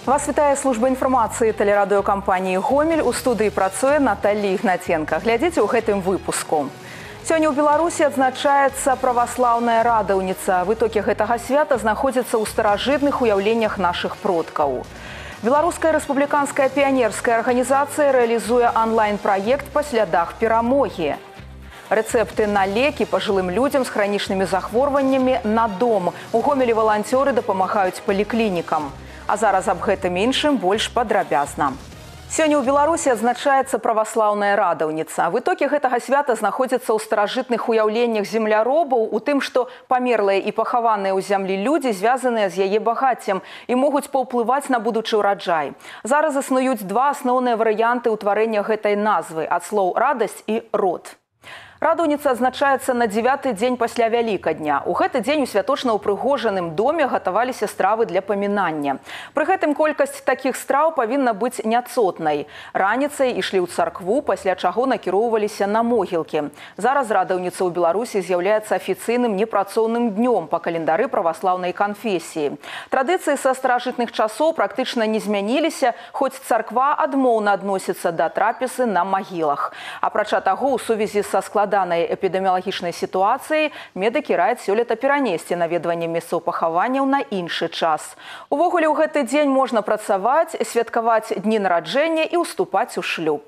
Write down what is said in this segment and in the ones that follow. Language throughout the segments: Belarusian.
Вас вітае служба інфармацыі тэлерадыёкампаніі «Гомель». У студыі працуе Наталья Ігнаценка. Глядзіце ў гэтым выпуску. Сёння ў Беларусі адзначаецца праваслаўная радаўніца. Вытокі гэтага свята знаходзяцца ў старажытных уяўленнях нашых продкаў. Беларуская рэспубліканская піянерская арганізацыя рэалізуе онлайн-праект па слядах перамогі. Рэцэпты на лекі пажылым людзям з хранічнымі захворваннямі на дом. У Гомелі валанцёры дапамагаюць паліклінікам. А зараз аб гэтым іншым больш падрабязна. Сёння ў Беларусі адзначаецца праваслаўная радаўніца. Вытокі гэтага свята знаходзяцца ў старажытных уяўленнях земляробаў, у тым, што памерлыя і пахаваныя ў зямлі людзі звязаныя з яе багаццем і могуць паўплываць на будучы ўраджай. Зараз існуюць два асноўныя варыянты ўтварэння гэтай назвы ад слоў радасць і род. Радаўніца адзначаецца на 9-й дзень пасля Вялікадня. У гэты дзень у святочна ўпрыгожаным доме гатаваліся стравы для памінання. Пры гэтым колькасць такіх страў павінна быць няцотнай. Раніцай ішлі ў царкву, пасля чаго накіроўваліся на могілкі. Зараз радаўніца ў Беларусі з'яўляецца афіцыйным непрацоўным днём па календары праваслаўнай канфесіі. Традыцыі са старажытных часоў практычна не змяніліся, хоць царква адмоўна адносіцца да трапезы на магілах. Апрача таго, у сувязі са складанай эпідэміялагічнай сітуацыі медыкі раяць сёлета перанесці наведванне месцаў пахаванняў на іншы час. Увогуле ў гэты дзень можна працаваць, святкаваць дні нараджэння і ўступаць у шлюб.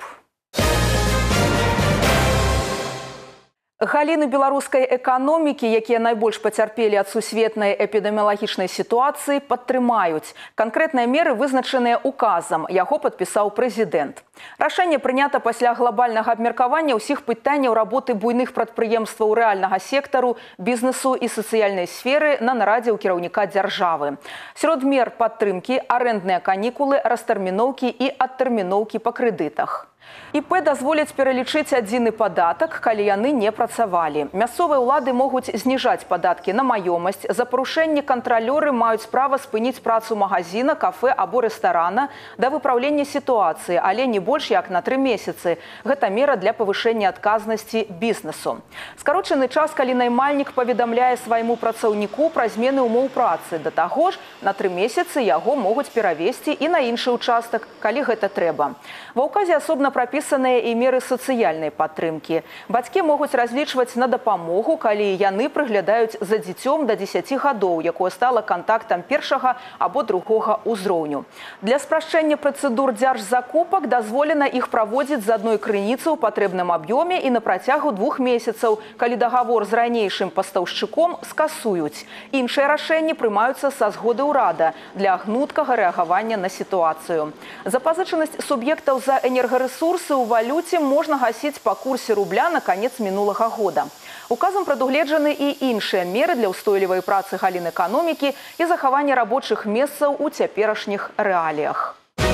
Галіны беларускай эканомікі, якія найбольш пацярпелі ад сусветнай эпідэміялагічнай сітуацыі, падтрымаюць. Канкрэтныя меры вызначаныя указам. Яго падпісаў прэзідэнт. Рашэнне прынята пасля глобальнага абмеркавання ўсіх пытанняў работы буйных прадпрыемстваў рэальнага сектару, бізнесу і сацыяльнай сферы на нарадзе ў кіраўніка дзяржавы. Сярод мер падтрымкі арэндныя канікулы, растэрміноўкі і адтэрміноўкі па крэдытах. ІП дазволяць пералічыць адзіны падатак, калі яны не працавалі. Мясцовыя ўлады могуць зніжаць падаткі на маёмасць. За парушэнне кантралёры маюць права спыніць працу магазина, кафэ або рэстарана да выпраўлення сітуацыі, але не больш як на 3 месяцы. Гэта мера для павышэння адказнасці бізнесу. Скарочаны час, калі наймальнік паведамляе свайму працаўніку пра змены ўмоў працы. Да таго ж, на 3 месяцы яго могуць перавесці і на іншы ўчастак, калі гэта трэба. Ва ўказе асобна прапісаныя і меры сацыяльнай падтрымкі. Бацькі могуць разлічваць на дапамогу, калі яны прыглядаюць за дзіцём да 10 гадоў, якое стала кантактам першага або другога ўзроўню. Для спрашчэння працэдур дзяржзакупак дазволена іх праводзіць з адной крыніцы ў патрэбным аб'ёме і на працягу 2 месяцаў, калі дагавор з ранейшым пастаўшчыком скасуюць. Іншыя рашэнні прымаюцца са згоды ўрада для гнуткага рэагавання на сітуацыю. Запазычанасць суб'ектаў за энергарэсурсы ў валюце можна гасіць па курсе рубля на канец мінулага года. Указам прадугледжаны і іншыя меры для ўстойлівай працы галін эканомікі і захавання рабочых месцаў у цяперашніх рэаліях.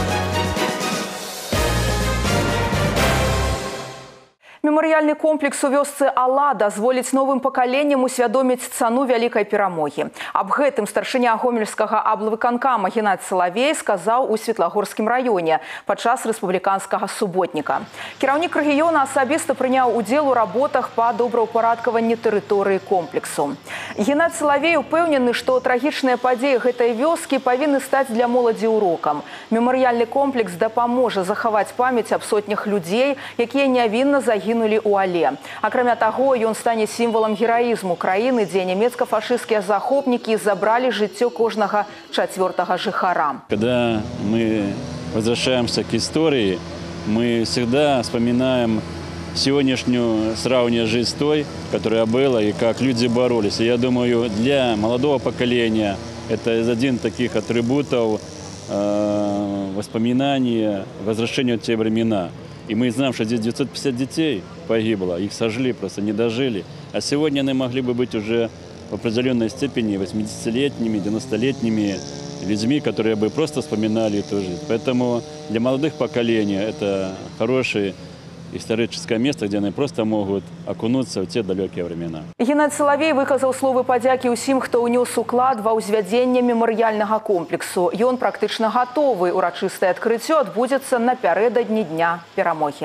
Мемарыяльны комплекс у вёсцы Ала дазволіць новым пакаленням усвядоміць цану вялікай перамогі. Аб гэтым старшыня гомельскага аблвыканкама Геннадзь Салавей сказаў у Светлагорскім раёне падчас рэспубліканскага суботніка. Кіраўнік рэгіёна асабіста прыняў удзел у работах па добраўпарадкаванні тэрыторыі комплексу. Геннадзь Салавей упэўнены, што трагічныя падзеі гэтай вёскі павінны стаць для моладзі урокам. Мемарыяльны комплекс дапаможа захаваць памяць аб сотнях людзей, якія нявінна загінулі у Але. Акрамя таго, ён стане сімвалам гераізму краіны, дзе нямецка-фашысцкія захопнікі забралі жыццё кожнага 4-го жыхара. Когда мы возвращаемся к истории, мы всегда вспоминаем сегодняшнюю сравнение жизнь с той, которая была, и как люди боролись. И я думаю, для молодого поколения это один из таких атрибутов воспоминания, возвращения в те времена. И мы знаем, что здесь 950 детей погибло, их сожгли, просто не дожили. А сегодня они могли бы быть уже в определенной степени 80-летними, 90-летними людьми, которые бы просто вспоминали эту жизнь. Поэтому для молодых поколений это хорошее историческое место, где они просто могут окунуться в те далекие времена. Геннадзь Салавей выказаў словы падзякі ўсім, хто ўнёс уклад ва ўзвядзенне мемарыяльнага комплексу. Ён практычна гатовы. Урачыстае адкрыццё адбудзецца напярэдадні дня перамогі.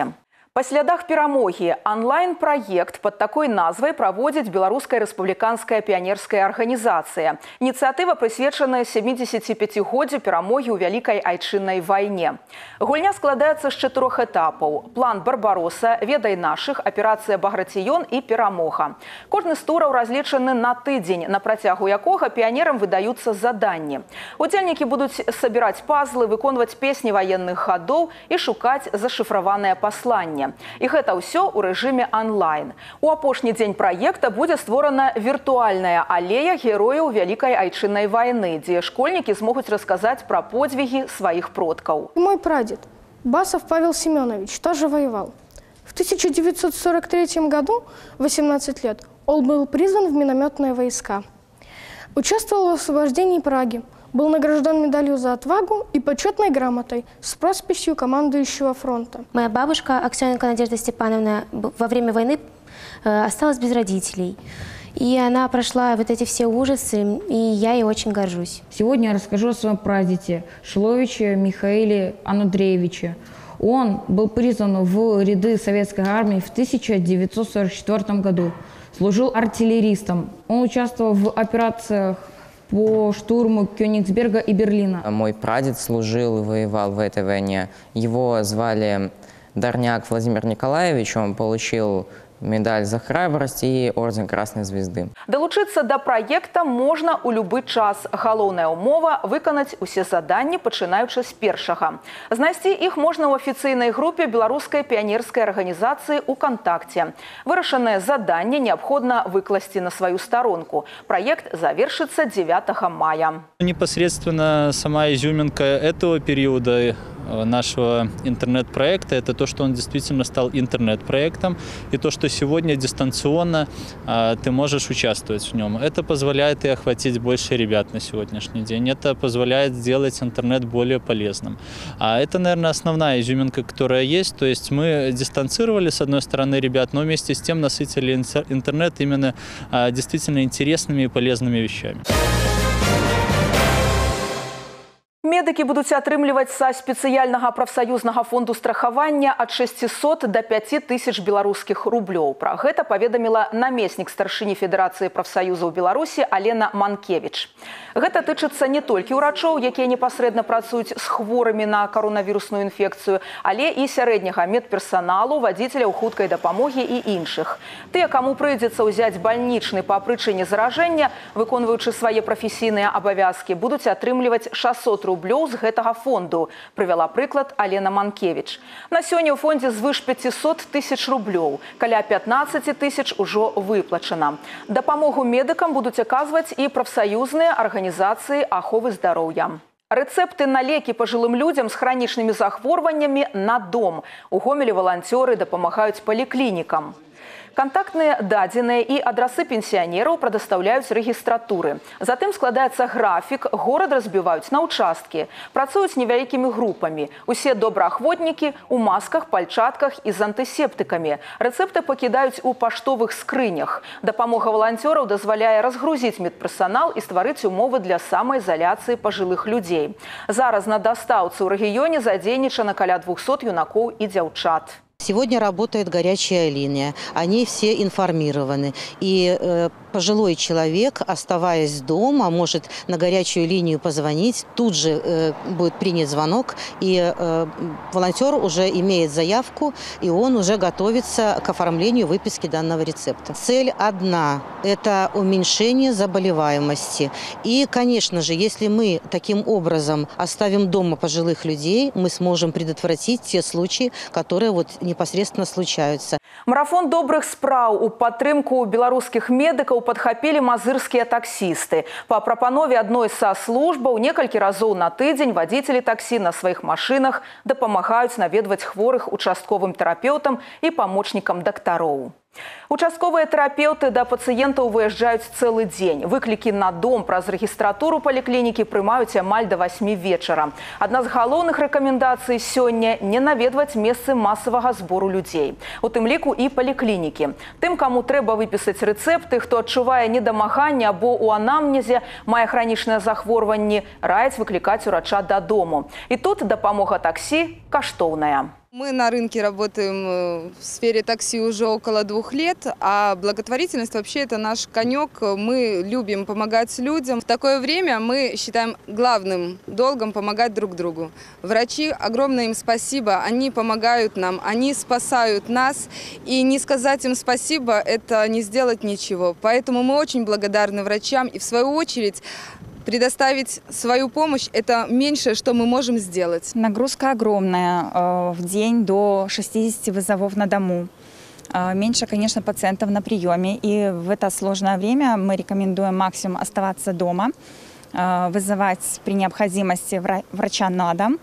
Па слядах перамогі онлайн-праект под такой назвай праводзіць Беларуская рэспубліканская піянерская арганізацыя. Ініцыятыва прысвечаная 75-годдзю перамогі ў Вялікай айчыннай вайне. Гульня складаецца з 4 этапаў: план Барбароса, ведай нашых, аперацыя Багратіён і перамога. Кожны з тураў разлічаны на тыдзень, на працягу якога піянерам выдаюцца заданні. Удзельнікі будуць сабіраць пазлы, выконваць песні ваенных гадоў і шукаць зашыфраваныя пасланні. І гэта ўсё ў рэжыме онлайн. У апошні дзень праекта будзе створана віртуальная алея герояў Вялікай айчыннай вайны, дзе школьнікі змогуць расказаць пра подвиги сваіх продкаў. Мой прадед Басов Павел Семенович тоже воевал. В 1943 году, 18 лет, он был призван в минометные войска. Участвовал в освобождении Праги. Был награжден медалью за отвагу и почетной грамотой с росписью командующего фронта. Моя бабушка Аксененко Надежда Степановна во время войны осталась без родителей. И она прошла вот эти все ужасы, и я ей очень горжусь. Сегодня я расскажу о своем прадеде Шиловиче Михаиле Анудреевиче. Он был призван в ряды советской армии в 1944 году. Служил артиллеристом. Он участвовал в операциях по штурму Кёнигсберга и Берлина. Мой прадед служил и воевал в этой войне. Его звали Дарняк Владимир Николаевич. Он получил медаль за храбрость и орден Красной Звезды. Далучыцца да праекта можна ў любы час. Галоўная ўмова – выканаць усе заданні, пачынаючы з першага. Знайсці іх можна ў афіцыйнай групе Беларускай піянерскай арганізацыі УКонтакце. Вырашанае заданне неабходна выкласці на сваю старонку. Праект завершыцца 9 мая. Непосредственно сама изюминка этого периода нашего интернет-проекта – это то, что он действительно стал интернет-проектом, и то, что сегодня дистанционно ты можешь участвовать в нем. Это позволяет и охватить больше ребят на сегодняшний день. Это позволяет сделать интернет более полезным. А это, наверное, основная изюминка, которая есть. То есть мы дистанцировали, с одной стороны, ребят, но вместе с тем насытили интернет именно действительно интересными и полезными вещами. Медыкі будуць атрымліваць са спецыяльнага прафсаюзнага фонду страхавання ад 600 до 5000 беларускіх рублёў. Пра гэта паведаміла намеснік старшыні Федэрацыі прафсаюзаў Беларусі Алена Манкевіч. Гэта тычыцца не толькі ўрачоў, якія непасрэдна працуюць з хворымі на каронавірусную інфекцыю, але і сярэдняга медперсаналу, вадзіцеляў хуткай дапамогі і іншых. Тыя, каму прыйдзецца ўзяць бальнічны па прычыне заражэння, выконваючы свае прафесійныя абавязкі, будуць атрымліваць 600 рублёў з гэтага фонду, прывяла прыклад Алена Манкевіч. На сёння ў фондзе звыш 500 тысяч рублёў, каля 15 тысяч ужо выплачана. Дапамогу медыкам будуць аказваць і прафсаюзныя арганізацыі аховы здароўя. Рэцэпты на лекі пажылым людзям з хранічнымі захворваннямі на дом. У Гомелі валанцёры дапамагаюць паліклінікам. Контактныя дадзеныя і адрасы пенсіянераў прадастаўляюць рэгістратуры. Затым складаецца графік, горад разбіваюць на ўчасткі. Працуюць невялікімі групамі. Усе добраахвотнікі у масках, пальчатках і з антысептыкамі. Рэцэпты пакідаюць у паштовых скрынях. Дапамога валанцёраў дазваляе разгрузіць медперсанал і стварыць умовы для самаізаляцыі пажылых людзей. Зараз на дастаўцы ў рэгіёне задзейнічана каля 200 юнакоў і дзяўчат. Сегодня работает горячая линия, они все информированы. И пожилой человек, оставаясь дома, может на горячую линию позвонить, тут же будет принят звонок, и волонтер уже имеет заявку, и он уже готовится к оформлению выписки данного рецепта. Цель одна – это уменьшение заболеваемости. И, конечно же, если мы таким образом оставим дома пожилых людей, мы сможем предотвратить те случаи, которые непосредственно случаются. Марафон добрых спраў у падтрымку беларускіх медыкаў падхапілі мазырскія таксісты. Па прапанове адной са службаў некалькі разоў на тыдзень вадзіцелі таксі на сваіх машынах дапамагаюць наведваць хворых участковым тэрапеўтам і памочнікам дактароў. Участковыя тэрапеўты да пацыентаў выязджаюць цэлы дзень. Выклікі на дом праз рэгістратуру паліклінікі прымаюць амаль да 8 вечара. Адна з галоўных рэкамендацый сёння – не наведваць месцы масавага збору людзей. У тым ліку і паліклінікі. Тым, каму трэба выпісаць рэцэпты, хто адчувае недамаганне або ў анамнезе мае хранічныя захворванні, раяць выклікаць урача дадому. І тут дапамога таксі каштоўная. Мы на рынке работаем в сфере такси уже около 2 лет, а благотворительность вообще это наш конек. Мы любим помогать людям. В такое время мы считаем главным долгом помогать друг другу. Врачи, огромное им спасибо, они помогают нам, они спасают нас. И не сказать им спасибо – это не сделать ничего. Поэтому мы очень благодарны врачам и в свою очередь предоставить свою помощь – это меньшее, что мы можем сделать. Нагрузка огромная. В день до 60 вызовов на дому. Меньше, конечно, пациентов на приеме. И в это сложное время мы рекомендуем максимум оставаться дома, вызывать при необходимости врача на дом.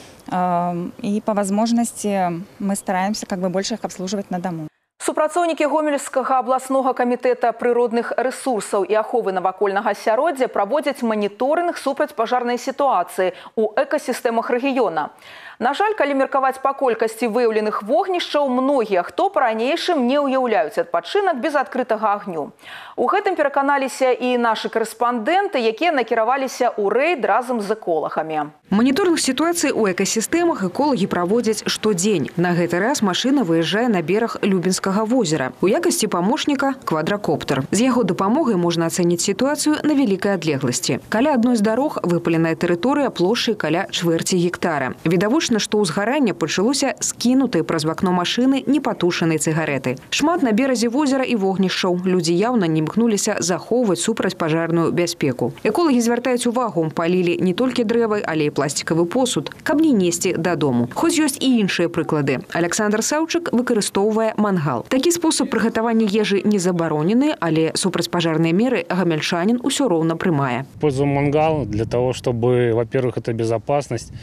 И по возможности мы стараемся больше их обслуживать на дому. Супрацоўнікі Гомельскага абласнога камітэта прыродных рэсурсаў і аховы навакольнага асяроддзя праводзяць маніторынг супрацьпажарнай сітуацыі ў экасістэмах рэгіёна. На жаль, калі меркаваць па колькасці выяўленых вогнішчаў, многія, хто па-ранейшым не ўяўляюць адпачынак без адкрытага агню. У гэтым пераканаліся і нашы корэспандэнты, якія накіраваліся ў рэйд разам з эколагамі. Моніторинг ситуации у экосистемах экологи проводят штодзень. На гэты раз машина выезжае на берег Любінскага возера. У якасці помощника квадрокоптер. З яго дапамогай можна ацэніць ситуацию на великой адлегласці. Каля адной з дарог выпаленая тэрыторыя плошчай каля чвэрці гектара. Відавочна, што ўзгаранне пачалося скінутай праз вакно машины непатушанай цыгареты. Шмат на беразе возера і вогнішчаў. Людзі яўна не імкнуліся захоўваць супрацьпажарную бяспеку. Эколагі звяртаюць увагу, палілі не толькі дрэвы, але і пластиковый посуд, каб не несці дадому. Хоць ёсць і іншыя прыклады. Александр Саўчык выкарыстоўвае мангал. Такі спосаб прыгатавання ежы не забаронены, але супрацьпажарныя меры гамельчанин усё роўна прымае. Используем мангал для того, чтобы, во-первых, это безопасность,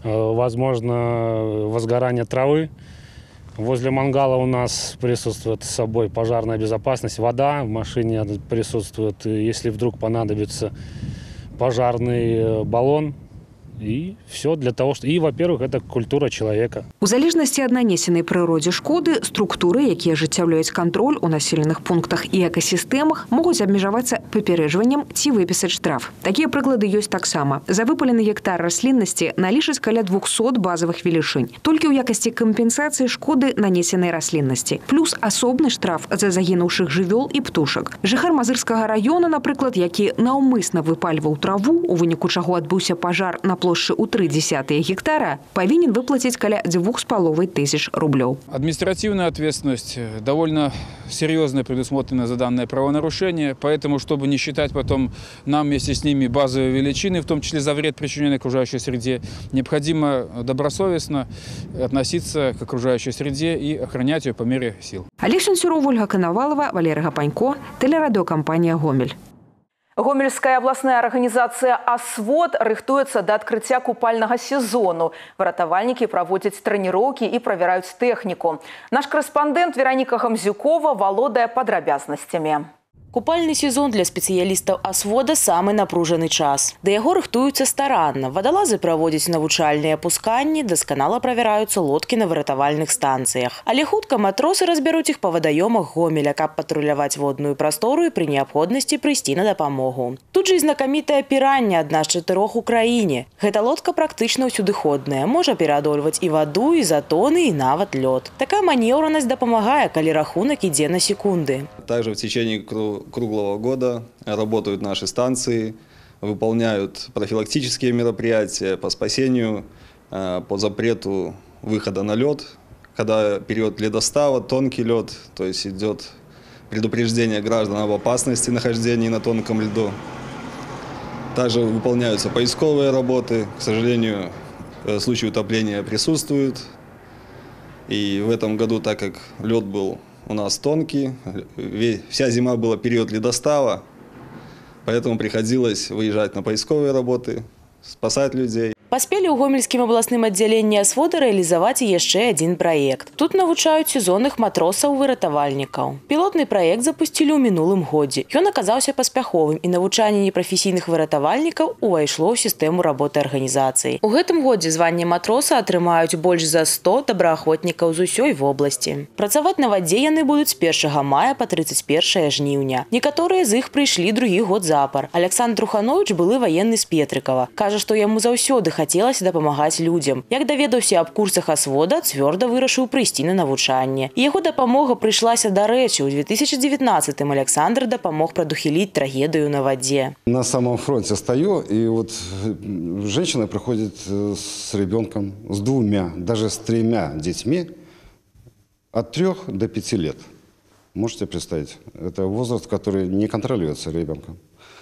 возможно, возгорание травы. Возле мангала у нас присутствует с собой пожарная безопасность, вода в машине присутствует, если вдруг понадобится пожарный баллон. И все для того, что... И, во-первых, это культура человека. У залежнасці ад нанесенай прыродзе шкоды, структуры, якія ажыццяўляюць кантроль у населеных пунктах і экасістэмах, могуць абмежавацца папярэджваннем ці выпісаць штраф. Такія прыклады ёсць таксама. За выпалены гектар расліннасці налічаць каля 200 базавых велічынь. Толькі ў якасці кампенсацыі шкоды нанесенай расліннасці. Плюс асобны штраф за загінуўшых жывёл і птушак. Жыхар Мазырскага района, напрыклад, які наўмысна выпальваў траву, у выніку чаго адбыўся пажар на площади у 0,3 гектара, повинен выплатить каля 2500 рублей. Административная ответственность довольно серьезно предусмотрена за данное правонарушение, поэтому, чтобы не считать потом нам вместе с ними базовые величины, в том числе за вред, причиненный окружающей среде, необходимо добросовестно относиться к окружающей среде и охранять ее по мере сил. Олег Шансюров, Ольга Коновалова, Валерий Гапанько, телерадиокомпания «Гомель». Гомельская областная организация «Асвод» рыхтуецца да адкрыцця купальнага сезону. Выратавальнікі праводзяць трэніроўкі і правяраюць тэхніку. Наш корэспандэнт Вероніка Хамзюкова валодае падрабязнасцямі. Купальный сезон для специалистов «Асвода» – самый напруженный час. Да яго рыхтуюцца старанна. Водолазы проводят навучальныя апусканні, досканала правяраюцца лодкі на выратавальных станцыях. Але хутка матросы разбяруць іх па вадаёмах Гомеля, каб патруляваць водную прастору і пры неабходнасці прыйсці на дапамогу. Тут жа і знакамітая пірання, адна з 4 у краіне. Гэта лодка практычна ўсюдыходная, можа пераадольваць і ваду, і затоны, і нават лёд. Такая манеўранасць дапамагае, калі рахунак ідзе на секунды. Также в течение круглого года работают наши станции, выполняют профилактические мероприятия по спасению, по запрету выхода на лед. Когда период ледостава, тонкий лед, то есть идет предупреждение граждан об опасности нахождения на тонком льду. Также выполняются поисковые работы. К сожалению, случаи утопления присутствуют. И в этом году, так как лед был у нас тонкий, вся зима была период ледостава, поэтому приходилось выезжать на поисковые работы, спасать людей. Паспелі ў гомельскім абласным аддзяленні «Асвода» рэалізаваць і яшчэ адзін праект. Тут навучаюць сезонных матросаў-выратавальнікаў. Пілотны праект запусцілі ў мінулым годзе. Ён аказаўся паспяховым, і навучанне непрафесійных выратавальнікаў увайшло ў сістэму работы арганізацыі. У гэтым годзе званне матроса атрымаюць больш за 100 добраахвотнікаў з усёй вобласці. Працаваць на вадзе яны будуць з 1 мая па 31 жніўня. Некаторыя з іх прыйшлі другі год запар. Александр Труханович былы ваенны з Петрыкава. Кажа, што яму заўсёды захацелася дапамагаць людзям. Як даведаўся аб курсах асвода, цвёрда вырашыў прыйсці на навучанне. І яго дапамога прыйшлася дарэчы. У 2019-м Александр дапамог прадухіліць трагедыю на вадзе. На самом фронте стою, и вот женщина приходит с ребенком, с 2, даже с 3 детьми от 3 до 5 лет. Можете представить? Это возраст, который не контролируется ребенком.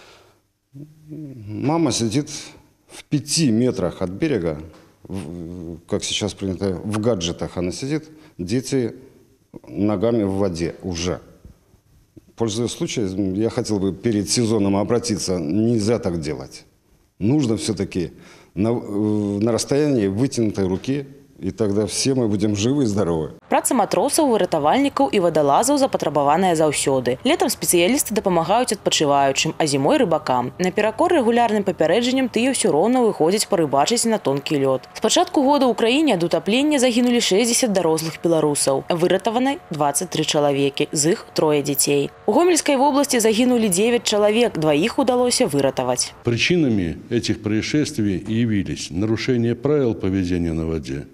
Мама сидит в 5 метрах от берега, как сейчас принято, в гаджетах она сидит, дети ногами в воде уже. Пользуясь случаем, я хотел бы перед сезоном обратиться, нельзя так делать. Нужно все-таки на расстоянии вытянутой руки, и тогда все мы будем живы и здоровы. Праца матросаў, выратавальнікаў і вадалазаў запатрабаваная заўсёды. Летам спецыялісты дапамагаюць адпачываючым, а зімой рыбакам. Наперакор рэгулярным папярэджанням тыя ўсё роўна выходзяць парыбачыць на тонкі лёд. З пачатку года ў краіне ад утаплення загінулі 60 дарослых беларусаў. Выратаваны 23 чалавекі, з іх 3 дзяцей. У Гомельскай вобласці загінулі 9 чалавек, 2 удалося выратаваць. Причинами этих происшествий явились нарушение правил поведения на воде,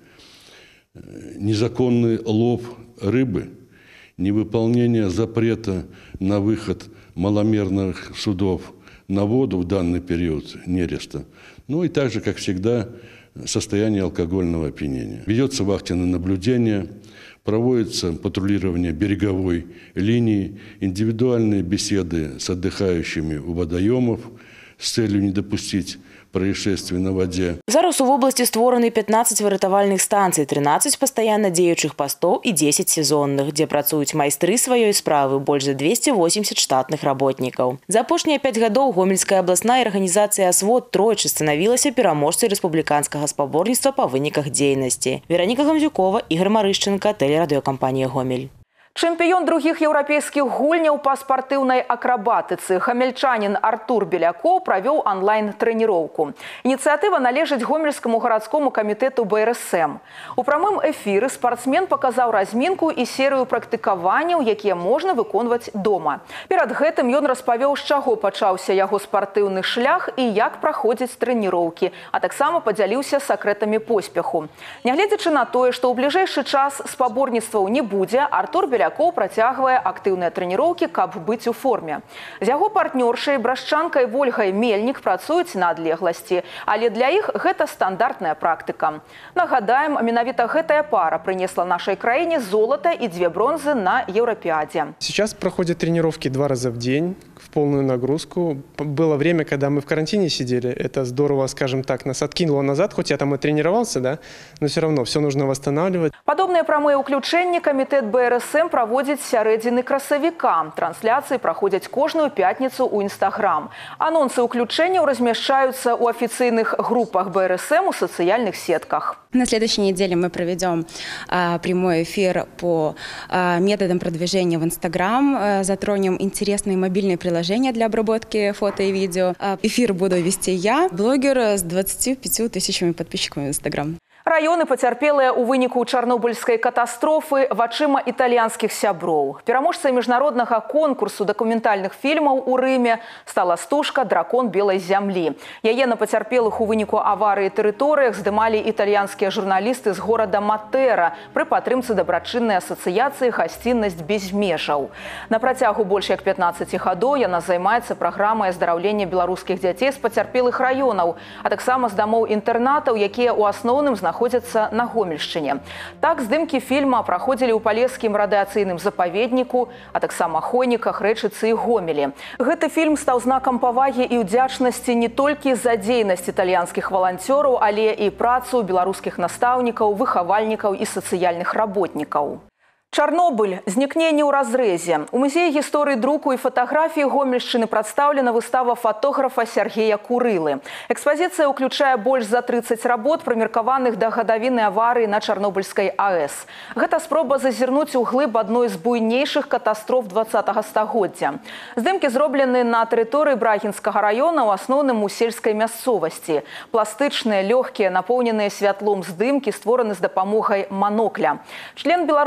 незаконный лов рыбы, невыполнение запрета на выход маломерных судов на воду в данный период нереста, ну и также, как всегда, состояние алкогольного опьянения. Ведется вахтенное наблюдение, проводится патрулирование береговой линии, индивидуальные беседы с отдыхающими у водоемов с целью не допустить происшествий на воде. Зараз у вобласці створаны 15 выратавальных станцый, 13 пастаянна дзеючых пастоў і 10 сезонных, дзе працуюць майстры сваёй справы, больш за 280 штатных работнікаў. За апошнія 5 гадоў Гомельская абласная арганізацыя «Асвод» тройчы станавілася пераможцай рэспубліканскага спаборніцтва па выніках дзейнасці. Вераніка Гамзюкова, Ігор Марышченка, тэлерадыёкампанія «Гомель». Чэмпіён другіх еўрапейскіх гульняў па спартыўнай акрабатыцы гамельчанін Артур Белякоў правёў онлайн-трэніроўку. Ініцыятыва належыць Гомельскаму гарадскому камітэту БРСМ. У прамым эфіры спартсмен паказаў размінку і серыю практыкаванняў, якія можна выконваць дома. Перад гэтым ён распавёў, з чаго пачаўся яго спартыўны шлях і як праходзяць трэніроўкі, а таксама падзяліўся сакрэтамі поспеху. Нягледзячы на тое, што ў бліжэйшы час спаборніцтваў не будзе, Артур Белякоў працягвае актыўныя трэніроўкі, каб быць у форме. З яго партнёршай брашчанкай Вольгай Мельнік працуюць на адлегласці, але для іх гэта стандартная практыка. Нагадаем, менавіта гэтая пара прынесла нашай краіне золата і 2 бронзы на Еўрапіадзе. Сейчас проходят тренировки 2 раза в день, в полную нагрузку. Было время, когда мы в карантине сидели. Это здорово, скажем так, нас откинуло назад, хоть я там и тренировался, да, но все равно все нужно восстанавливать. Падобныя прамыя ўключэнні камітэт БРСМ праводзіць з сярэдзіны красавіка. Трансляцыі праходзяць кожную пятніцу ў Інстаграм. Анонсы ўключэнняў размяшчаюцца ў афіцыйных групах БРСМ у сацыяльных сетках. На следующей неделе мы проведем прямой эфир по методам продвижения в Инстаграм. Затронем интересные мобильные приложения для обработки фото и видео. Эфир буду вести я, блогер с 25 тысячами подписчиков в Инстаграм. Раёны пацярпелыя ў выніку чарнобыльскай катастрофы вачыма італьянскіх сяброў. Пераможцай міжнароднага конкурсу дакументальных фільмаў у Рыме стала стужка «Дракон белай зямлі». Яе на пацярпелых у выніку аварыі тэрыторыях здымалі італьянскія журналісты з горада Матэра пры падтрымцы дабрачыннай асацыяцыі «Гасціннасць без межаў». На працягу больш як 15 гадоў яна займаецца праграмай аздараўлення беларускіх дзяцей з пацярпелых раёнаў, а таксама з дамоў-інтэрнатаў, якія ў асноўным знаходзяцца на Гомельшчыне. Так, здымкі фільма праходзілі ў палескім радыацыйным запаведніку, а таксама хойніках, рэчыцы і Гомелі. Гэты фільм стаў знакам павагі і ўдзячнасці не толькі за дзейнасць італьянскіх валанцёраў, але і працу беларускіх настаўнікаў, выхавальнікаў і сацыяльных работнікаў. Чарнобыль. Знікненне ў разрэзе. У музеі гісторыі друку і фатаграфіі Гомельшчыны прадстаўлена выстава фотографа Сергея Курылы. Экспазіцыя ўключае больш за 30 работ, прымеркаваных да гадавіны аварыі на Чарнобыльскай АЭС. Гэта спроба зазірнуць у глыб адной з буйнейшых катастроф 20-го стагоддзя. Здымкі зроблены на тэрыторыі Брагінскага раёна, у асноўным у сельскай мясцовасці. Пластычныя, лёгкія, напоўненыя святлом здымкі створаны з дапамогай манокля. Член Беларускага саюза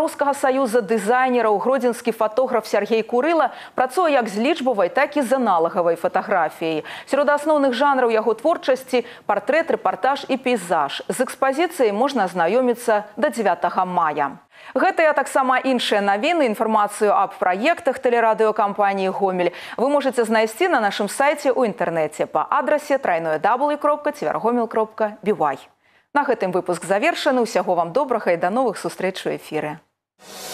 саюза дызайнераў гродзенскі фотограф Сергей Курыла працуе як з лічбавай, так і з аналагавай фатаграфіяй. Сярод асноўных жанраў яго творчасці партрэт, рэпартаж і пейзаж. З экспазіцыяй можна азнаёміцца да 9 мая. Гэтыя таксама іншыя навіны, інфармацыю аб праектах тэлерадыёкампаніі «Гомель» вы можаце знайсці на нашым сайце ў інтэрнэце па адрасе www.tvrgomel.by. На гэтым выпуск завершаны. Усяго вам добрага і да новых сустрэч у эфіры.